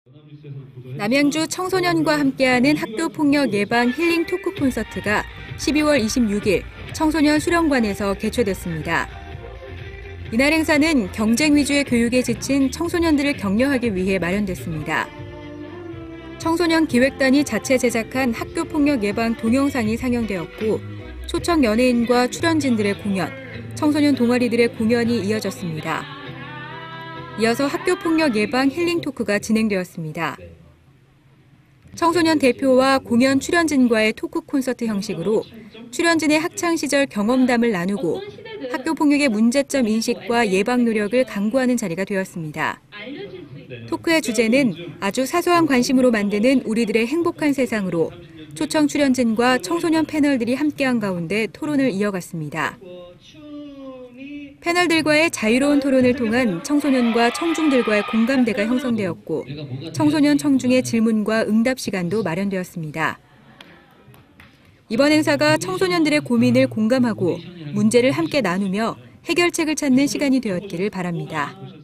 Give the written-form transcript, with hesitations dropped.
남양주 청소년과 함께하는 학교폭력 예방 힐링 토크 콘서트가 12월 26일 청소년 수련관에서 개최됐습니다. 이날 행사는 경쟁 위주의 교육에 지친 청소년들을 격려하기 위해 마련됐습니다. 청소년 기획단이 자체 제작한 학교폭력 예방 동영상이 상영되었고 초청 연예인과 출연진들의 공연, 청소년 동아리들의 공연이 이어졌습니다. 이어서 학교폭력 예방 힐링 토크가 진행되었습니다. 청소년 대표와 공연 출연진과의 토크 콘서트 형식으로 출연진의 학창시절 경험담을 나누고 학교폭력의 문제점 인식과 예방 노력을 강구하는 자리가 되었습니다. 토크의 주제는 아주 사소한 관심으로 만드는 우리들의 행복한 세상으로 초청 출연진과 청소년 패널들이 함께한 가운데 토론을 이어갔습니다. 패널들과의 자유로운 토론을 통한 청소년과 청중들과의 공감대가 형성되었고 청소년 청중의 질문과 응답 시간도 마련되었습니다. 이번 행사가 청소년들의 고민을 공감하고 문제를 함께 나누며 해결책을 찾는 시간이 되었기를 바랍니다.